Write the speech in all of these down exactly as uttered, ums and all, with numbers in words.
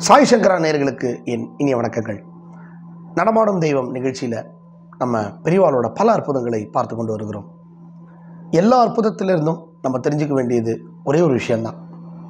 சாய் சங்கரா நேயர்களுக்கு என் இனிய வணக்கங்கள். நடமாடும் தெய்வம் நிகழ்ச்சியில் நம்ம பெரியவாளோட பல அற்புதங்களை பார்த்து கொண்டு வருகிறோம். எல்லா அற்புதத்திலிருந்தும் நம்ம தெரிஞ்சுக்க வேண்டியது ஒரே ஒரு விஷயம்தான்.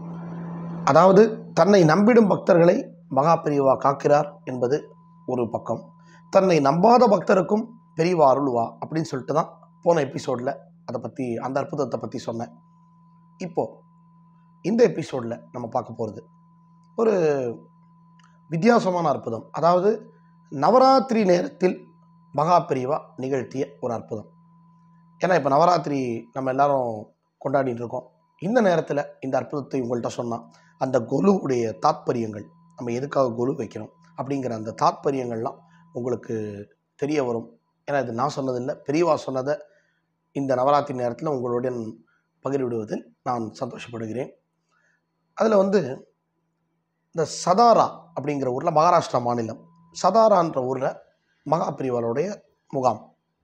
அதாவது தன்னை நம்பிடும் பக்தர்களை மகா பெரியவா காக்கிறார் என்பது ஒரு பக்கம். தன்னை நம்பாத பக்தருக்கும் பெரியவா அருள்வா அப்படின்னு சொல்லிட்டு தான் போன எபிசோடில் அதை பற்றி அந்த அற்புதத்தை பற்றி சொன்னேன். இப்போது இந்த எபிசோடில் நம்ம பார்க்க போகிறது ஒரு வித்தியாசமான அற்புதம். அதாவது நவராத்திரி நேரத்தில் மகா பெரியவா நிகழ்த்திய ஒரு அற்புதம். ஏன்னா இப்போ நவராத்திரி நம்ம எல்லாரும் கொண்டாடிட்டு இருக்கோம். இந்த நேரத்தில் இந்த அற்புதத்தை உங்கள்கிட்ட சொன்னால் அந்த கொலுவுடைய தாத்பரியங்கள், நம்ம எதுக்காக கொலு வைக்கணும் அப்படிங்கிற அந்த தாத்பரியங்கள்லாம் உங்களுக்கு தெரிய வரும். ஏன்னா இது நான் சொன்னதில்லை, பெரியவா சொன்னதை இந்த நவராத்திரி நேரத்தில் உங்களுடன் பகிர்விடுவதில் நான் சந்தோஷப்படுகிறேன். அதில் வந்து இந்த சதாரா அப்படிங்கிற ஊரில், மகாராஷ்டிரா மாநிலம் சதாரான்ற ஊரில் மகா பெரியவாளுடைய முகாம்.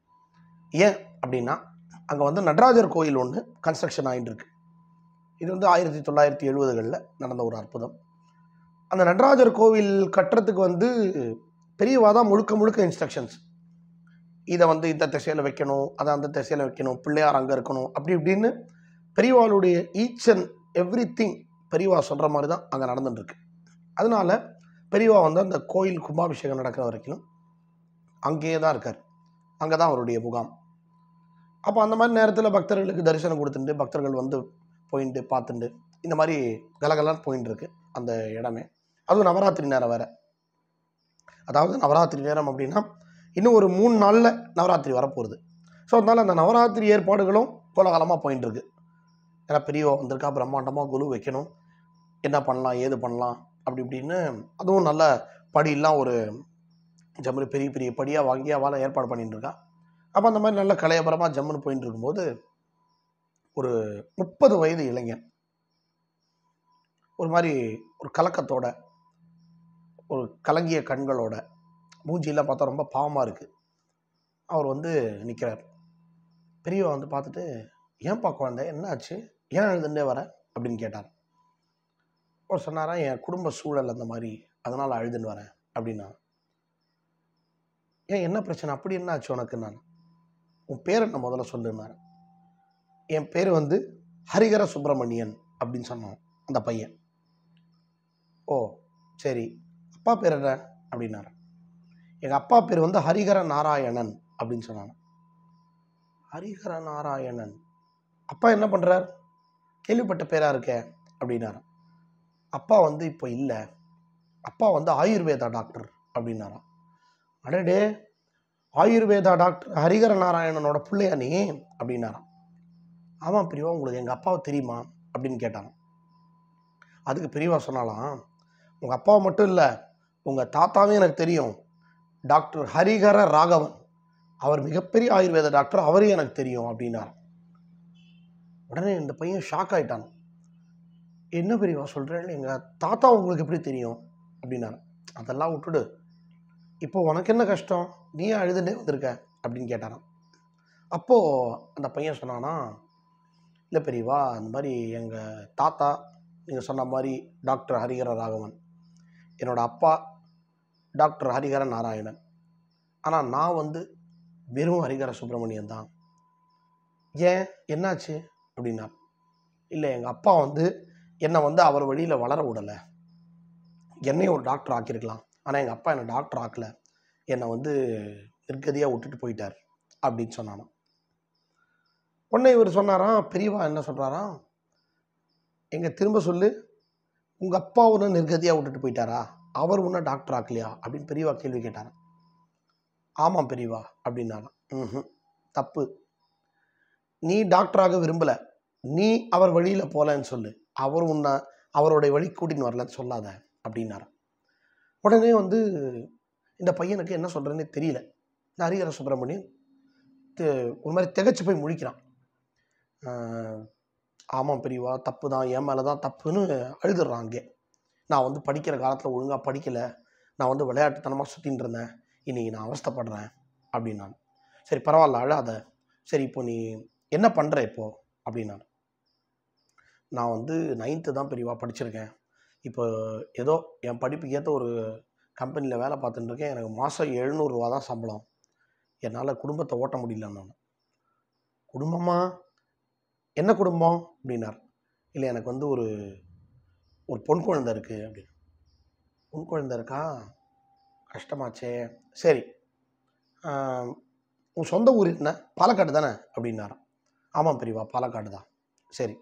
ஏன் அப்படின்னா அங்கே வந்து நடராஜர் கோயில் ஒன்று கன்ஸ்ட்ரக்ஷன் ஆகிட்டு இருக்கு. இது வந்து ஆயிரத்தி தொள்ளாயிரத்தி எழுபதுகளில் நடந்த ஒரு அற்புதம். அந்த நடராஜர் கோவில் கட்டுறதுக்கு வந்து பெரியவா தான் முழுக்க முழுக்க இன்ஸ்ட்ரக்ஷன்ஸ். இதை வந்து இந்த திசையில் வைக்கணும், அதை அந்த திசையில் வைக்கணும், பிள்ளையார் அங்கே இருக்கணும், அப்படி இப்படின்னு பெரியவாளுடைய ஈச் அண்ட் எவ்ரி திங் பெரியவா சொல்கிற மாதிரி தான் அங்கே நடந்துட்டுருக்கு. அதனால பெரியவா வந்து அந்த கோயில் கும்பாபிஷேகம் நடக்கிற வரைக்கும் அங்கேயே தான் இருக்கார். அங்கே தான் அவருடைய முகாம். அப்போ அந்த மாதிரி நேரத்தில் பக்தர்களுக்கு தரிசனம் கொடுத்துட்டு பக்தர்கள் வந்து போயிட்டு பார்த்துட்டு இந்த மாதிரி கலகலான்னு போயின்னு இருக்கு அந்த இடமே. அதுவும் நவராத்திரி நேரம் வேறு. அதாவது நவராத்திரி நேரம் அப்படின்னா இன்னும் ஒரு மூணு நாளில் நவராத்திரி வரப்போகுது. ஸோ அதனால் அந்த நவராத்திரி ஏற்பாடுகளும் கோலாகலமாக போயின்னு இருக்கு. ஏன்னா பெரியவா வந்திருக்கா, பிரம்மாண்டமாக குழு வைக்கணும், என்ன பண்ணலாம் ஏது பண்ணலாம் அப்படி இப்படின்னு. அதுவும் நல்ல படியெல்லாம் ஒரு ஜம்முன்னு பெரிய பெரிய படியாக வாங்கி அவளை ஏற்பாடு பண்ணிட்டு இருக்கா. அப்போ அந்த மாதிரி நல்ல கலையபரமாக ஜம்முன்னு போயிட்டு இருக்கும்போது ஒரு முப்பது வயது இளைஞன், ஒரு மாதிரி ஒரு கலக்கத்தோட, ஒரு கலங்கிய கண்களோட, மூஞ்சியெல்லாம் பார்த்தா ரொம்ப பாவமாக இருக்குது, அவர் வந்து நிற்கிறார். பெரியவா வந்து பார்த்துட்டு, ஏன்பா குழந்தை என்ன ஆச்சு, ஏன் அழுதுண்டே வர அப்படின்னு கேட்டார். அவர் சொன்னாரா, என் குடும்ப சூழல் அந்த மாதிரி, அதனால் அழுதுன்னு வரேன் அப்படின்னா. ஏன் என்ன பிரச்சனை, அப்படி என்ன ஆச்சு உனக்கு? நான் உன் பேர் என்ன முதல்ல சொல்லுன்னாரு. என் பேர் வந்து ஹரிகர சுப்பிரமணியன் அப்படின்னு சொன்னான் அந்த பையன். ஓ சரி, அப்பா பேர் என்ன அப்படின்னாரு. எங்கள் அப்பா பேர் வந்து ஹரிகர நாராயணன் அப்படின்னு சொன்னான். ஹரிகர நாராயணன், அப்பா என்ன பண்ணுறார்? கேள்விப்பட்ட பேரா இருக்கே அப்படின்னாரு. அப்பா வந்து இப்போ இல்லை, அப்பா வந்து ஆயுர்வேதா டாக்டர் அப்படின்னாராம். அடடே, ஆயுர்வேதா டாக்டர் ஹரிகர நாராயணனோட பிள்ளையா நீ அப்படின்னாராம். ஆமாம் பெரியவா, உங்களுக்கு எங்கள் அப்பாவை தெரியுமா அப்படின்னு கேட்டாங்க. அதுக்கு பெரியவா சொன்னாலாம், உங்கள் அப்பாவை மட்டும் இல்லை, உங்கள் தாத்தாவே எனக்கு தெரியும், டாக்டர் ஹரிகர ராகவன், அவர் மிகப்பெரிய ஆயுர்வேத டாக்டர், அவரே எனக்கு தெரியும் அப்படின்னார். உடனே இந்த பையன் ஷாக் ஆகிட்டான். என்ன பெரியவா சொல்கிறேன், எங்கள் தாத்தா உங்களுக்கு எப்படி தெரியும் அப்படின்னாரு. அதெல்லாம் விட்டுடு, இப்போ உனக்கு என்ன கஷ்டம், நீ அழுதுண்டே வந்திருக்க அப்படின்னு கேட்டாரான். அப்போது அந்த பையன் சொன்னானா, இல்லை பெரியவா, அந்த மாதிரி எங்கள் தாத்தா நீங்கள் சொன்ன மாதிரி டாக்டர் ஹரிகர ராகவன், என்னோடய அப்பா டாக்டர் ஹரிகர நாராயணன், ஆனால் நான் வந்து வெறும் ஹரிகர சுப்பிரமணியன் தான். ஏன் என்னாச்சு அப்படின்னா, இல்லை எங்கள் அப்பா வந்து என்னை வந்து அவர் வழியில் வளர விடலை, என்னையும் ஒரு டாக்டர் ஆக்கியிருக்கலாம், ஆனால் எங்கள் அப்பா என்னை டாக்டர் ஆக்கலை, என்னை வந்து நிர்கதியாக விட்டுட்டு போயிட்டார் அப்படின்னு சொன்னானா. உடனே இவர் சொன்னாராம், பெரியவா என்ன சொல்கிறாராம், எங்க திரும்ப சொல்லு, உங்கள் அப்பா ஒன்று நிர்கதியாக விட்டுட்டு போயிட்டாரா, அவர் ஒன்றும் டாக்டர் ஆக்கலையா அப்படின்னு பெரியவா கேள்வி கேட்டாராம். ஆமாம் பெரியவா அப்படின்னாராம். ம் தப்பு, நீ டாக்டராக விரும்பலை, நீ அவர் வழியில் போகலன்னு சொல்லு, அவர் உன்னை அவருடைய வழி கூட்டின்னு வரலன்னு சொல்லாத அப்படின்னாராம். உடனே வந்து இந்த பையனுக்கு என்ன சொல்கிறேன்னே தெரியல. இந்த ஹரிகர சுப்பிரமணியன் ஒரு மாதிரி திகச்சு போய் முழிக்கிறான். ஆமாம் பெரியவா, தப்பு தான், என் மேலே தான் தப்புன்னு அழுதுடுறான். அங்கே நான் வந்து படிக்கிற காலத்தில் ஒழுங்காக படிக்கலை, நான் வந்து விளையாட்டுத்தனமாக சுற்றின்னு இருந்தேன், இன்றைக்கி நான் அவஸ்தைப்படுறேன் அப்படின்னான். சரி பரவாயில்ல அழாத, சரி இப்போ நீ என்ன பண்ணுற இப்போ அப்படின்னான். நான் வந்து நைன்த்து தான் பெரியவா படிச்சிருக்கேன், இப்போ ஏதோ என் படிப்புக்கு ஏற்ற ஒரு கம்பெனியில் வேலை பார்த்துட்டு இருக்கேன். எனக்கு மாதம் எழுநூறுவா தான் சம்பளம். என்னால் குடும்பத்தை ஓட்ட முடியல. நான் குடும்பமா? என்ன குடும்பம் அப்படின்னார். இல்லை, எனக்கு வந்து ஒரு ஒரு பொன் குழந்தை இருக்குது அப்படின்னு. பொன் குழந்தை இருக்கா? கஷ்டமாச்சே. சரி, உன் சொந்த ஊர் என்ன? பாலக்காடு தானே அப்படின்னாராம். ஆமாம் பெரியவா, பாலக்காடு தான். சரி,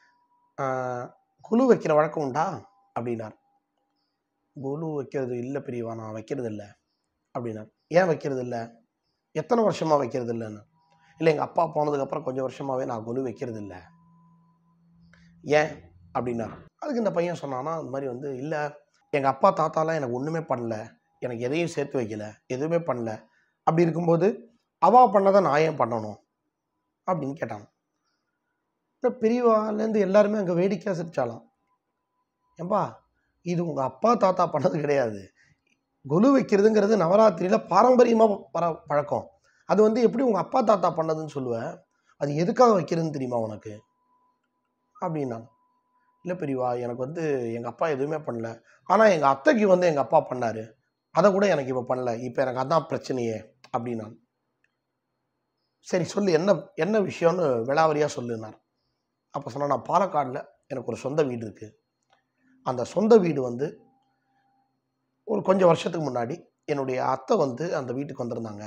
குழு வைக்கிற வழக்கம் உண்டா அப்படின்னார். குழு வைக்கிறது இல்லை பெரியவா, நான் வைக்கிறது இல்லை அப்படின்னார். ஏன் வைக்கிறது இல்லை? எத்தனை வருஷமாக வைக்கிறது இல்லைன்னு. இல்லை, எங்கள் அப்பா போனதுக்கப்புறம் கொஞ்சம் வருஷமாகவே நான் குழு வைக்கிறது இல்லை. ஏன் அப்படின்னார். அதுக்கு இந்த பையன் சொன்னான்னா, அந்த மாதிரி வந்து இல்லை, எங்கள் அப்பா தாத்தாலாம் எனக்கு ஒன்றுமே பண்ணல, எனக்கு எதையும் சேர்த்து வைக்கல, எதுவுமே பண்ணல. அப்படி இருக்கும்போது அவா பண்ணதை நான் ஏன் பண்ணணும் அப்படின்னு கேட்டாங்க. இப்போ பெரியவாலேருந்து எல்லாருமே அங்கே வேடிக்கையாக சிரிச்சாலாம். ஏன்பா, இது உங்கள் அப்பா தாத்தா பண்ணது கிடையாது. குழு வைக்கிறதுங்கிறது நவராத்திரியில் பாரம்பரியமாக பர பழக்கம். அது வந்து எப்படி உங்கள் அப்பா தாத்தா பண்ணதுன்னு சொல்லுவேன், அது எதுக்காக வைக்கிறதுன்னு தெரியுமா உனக்கு அப்படின்னா. இல்லை பெரியவா, எனக்கு வந்து எங்கள் அப்பா எதுவுமே பண்ணல, ஆனால் எங்கள் அத்தைக்கு வந்து எங்கள் அப்பா பண்ணார், அதை கூட எனக்கு இப்போ பண்ணல, இப்போ எனக்கு அதான் பிரச்சனையே அப்படின்னா. சரி சொல்லு, என்ன என்ன விஷயம்னு விளாவரியாக சொல்லுனார். அப்போ சொன்னால், நான் பாலக்காடில் எனக்கு ஒரு சொந்த வீடு இருக்குது. அந்த சொந்த வீடு வந்து ஒரு கொஞ்சம் வருஷத்துக்கு முன்னாடி என்னுடைய அத்தை வந்து அந்த வீட்டுக்கு வந்திருந்தாங்க.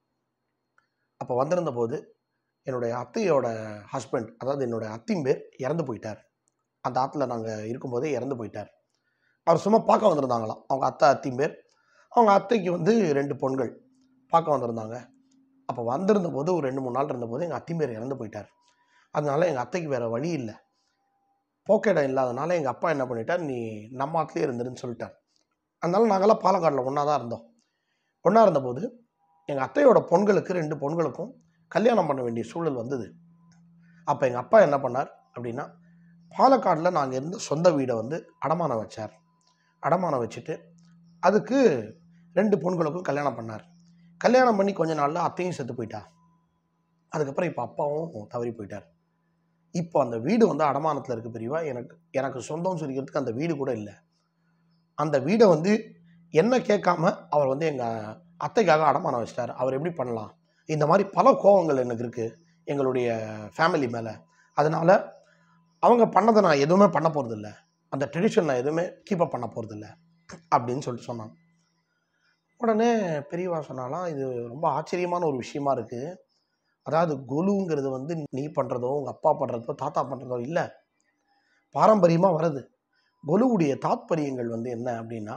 அப்போ வந்திருந்த போது என்னுடைய அத்தையோட ஹஸ்பண்ட், அதாவது என்னுடைய அத்தின் பேர் இறந்து போயிட்டார். அந்த ஆற்றுல நாங்கள் இருக்கும்போதே இறந்து போயிட்டார். அவர் சும்மா பார்க்க வந்திருந்தாங்களாம். அவங்க அத்தை அத்தின் பேர், அவங்க அத்தைக்கு வந்து ரெண்டு பொண்கள் பார்க்க வந்திருந்தாங்க. அப்போ வந்திருந்த போது ஒரு ரெண்டு மூணு நாள் இருந்தபோது எங்கள் அத்தின் பேர் இறந்து போயிட்டார். அதனால எங்கள் அத்தைக்கு வேறு வழி இல்லை, போக்கிடம் இல்லாதனால எங்கள் அப்பா என்ன பண்ணிட்டார், நீ நம்ம ஆற்றுலேயே இருந்துருன்னு சொல்லிட்டார். அதனால நாங்கள்லாம் பாலக்காடில் ஒன்றா தான் இருந்தோம். ஒன்றா இருந்தபோது எங்கள் அத்தையோட பொண்களுக்கு ரெண்டு பொண்களுக்கும் கல்யாணம் பண்ண வேண்டிய சூழல் வந்தது. அப்போ எங்கள் அப்பா என்ன பண்ணார் அப்படின்னா, பாலக்காடில் நாங்கள் இருந்த சொந்த வீடை வந்து அடமானம் வச்சார். அடமானம் வச்சுட்டு அதுக்கு ரெண்டு பொண்களுக்கும் கல்யாணம் பண்ணார். கல்யாணம் பண்ணி கொஞ்ச நாளில் அத்தையும் செத்து போயிட்டா. அதுக்கப்புறம் இப்போ அப்பாவும் தவறி போயிட்டார். இப்போ அந்த வீடு வந்து அடமானத்தில் இருக்குது பெரியவா. எனக்கு எனக்கு சொந்தம்னு சொல்லிக்கிறதுக்கு அந்த வீடு கூட இல்லை. அந்த வீடை வந்து என்ன கேட்காம அவர் வந்து எங்கள் அத்தைக்காக அடமானம் வச்சிட்டார். அவர் எப்படி பண்ணலாம்? இந்த மாதிரி பல கோபங்கள் எனக்கு இருக்குது எங்களுடைய ஃபேமிலி மேலே. அதனால் அவங்க பண்ணதை நான் எதுவுமே பண்ண போகிறதில்ல, அந்த ட்ரெடிஷன் நான் எதுவுமே கீப்பப் பண்ண போகிறதில்ல அப்படின்னு சொல்லிட்டு சொன்னாங்க. உடனே பெரியவா சொன்னாலாம், இது ரொம்ப ஆச்சரியமான ஒரு விஷயமா இருக்குது. அதாவது கொலுங்கிறது வந்து நீ பண்ணுறதோ உங்கள் அப்பா பண்ணுறதோ தாத்தா பண்ணுறதோ இல்லை, பாரம்பரியமாக வருது. கொலுவுடைய தாத்பரியங்கள் வந்து என்ன அப்படின்னா,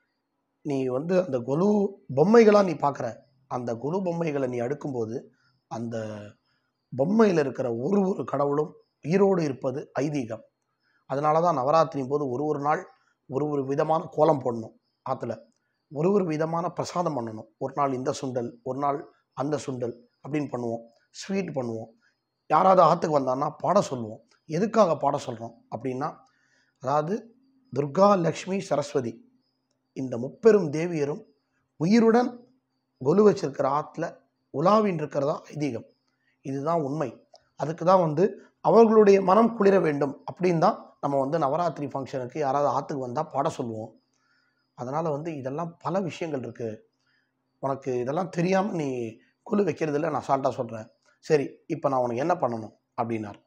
நீ வந்து அந்த கொலு பொம்மைகளாக நீ பார்க்குற, அந்த கொலு பொம்மைகளை நீ அடுக்கும்போது அந்த பொம்மையில் இருக்கிற ஒரு ஒரு கடவுளும் உயிரோடு இருப்பது ஐதீகம். அதனால தான் நவராத்திரியின் போது ஒரு ஒரு நாள் ஒரு ஒரு விதமான கோலம் போடணும், ஆற்றுல ஒரு ஒரு விதமான பிரசாதம் பண்ணணும். ஒரு நாள் இந்த சுண்டல், ஒரு நாள் அந்த சுண்டல் அப்படின்னு பண்ணுவோம். ஸ்வீட் பண்ணுவோம். யாராவது ஆற்றுக்கு வந்தான்னா பாட சொல்லுவோம். எதுக்காக பாட சொல்கிறோம் அப்படின்னா, அதாவது துர்கா, லக்ஷ்மி, சரஸ்வதி இந்த முப்பெரும் தேவியரும் உயிருடன் கொலு வச்சிருக்கிற ஆற்றுல உலாவின் இருக்கிறதா ஐதீகம். இதுதான் உண்மை. அதுக்கு தான் வந்து அவர்களுடைய மனம் குளிர வேண்டும் அப்படின்னு தான் நம்ம வந்து நவராத்திரி ஃபங்க்ஷனுக்கு யாராவது ஆற்றுக்கு வந்தால் பாட சொல்லுவோம். அதனால் வந்து இதெல்லாம் பல விஷயங்கள் இருக்குது. உனக்கு இதெல்லாம் தெரியாமல் நீ குழு வைக்கிறதில்ல, நான் சால்ட்டாக சொல்கிறேன். சரி, இப்போ நான் உனக்கு என்ன பண்ணணும் அப்படின்னார்.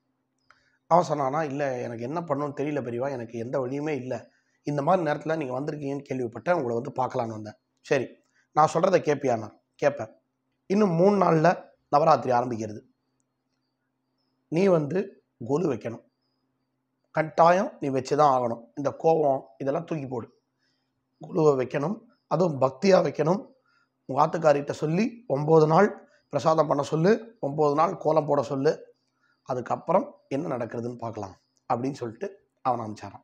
அவன் சொன்னானா, இல்லை எனக்கு என்ன பண்ணணும்னு தெரியல பெரியவா, எனக்கு எந்த வழியுமே இல்லை. இந்த மாதிரி நேரத்தில் நீங்கள் வந்திருக்கீங்கன்னு கேள்விப்பட்டேன், உங்களை வந்து பார்க்கலான்னு வந்தேன். சரி, நான் சொல்கிறத கேட்பியாண்ணா? கேட்பேன். இன்னும் மூணு நாளில் நவராத்திரி ஆரம்பிக்கிறது. நீ வந்து கொலு வைக்கணும், கட்டாயம் நீ வச்சு தான் ஆகணும். இந்த கோபம் இதெல்லாம் தூக்கி போடு. குழுவை வைக்கணும், அதுவும் பக்தியாக வைக்கணும். உங்கள் ஆத்துக்காரிகிட்ட சொல்லி ஒம்பது நாள் பிரசாதம் பண்ண சொல்லு, ஒம்பது நாள் கோலம் போட சொல்லு. அதுக்கப்புறம் என்ன நடக்கிறதுன்னு பார்க்கலாம் அப்படின்னு சொல்லிட்டு அவன் அனுப்பிச்சாரான்.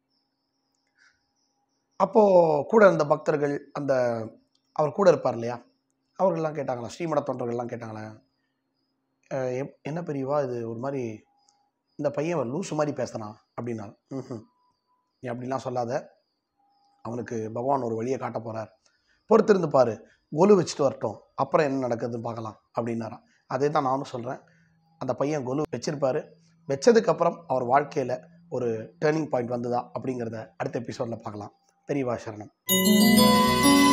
அப்போது கூட இருந்த பக்தர்கள், அந்த அவர் கூட இருப்பார் இல்லையா, அவர்கள்லாம் கேட்டாங்களா, ஸ்ரீமட தொண்டர்கள்லாம் கேட்டாங்களா, என்ன பெரியவா இது ஒரு மாதிரி இந்த பையன் லூசு மாதிரி பேசுகிறான் அப்படின்னா. ம் நீ அப்படிலாம் சொல்லாத, அவனுக்கு பகவான் ஒரு வழியை காட்ட போகிறார், பொறுத்திருந்து பாரு, கொலு வச்சுட்டு வரட்டும், அப்புறம் என்ன நடக்குதுன்னு பார்க்கலாம் அப்படின்னாரான். அதே தான் நானும் சொல்கிறேன். அந்த பையன் கொலு வச்சிருப்பார். வச்சதுக்கப்புறம் அவர் வாழ்க்கையில் ஒரு டேர்னிங் பாயிண்ட் வந்ததா அப்படிங்கிறத அடுத்த எபிசோடில் பார்க்கலாம். பெரியவா சரணம்.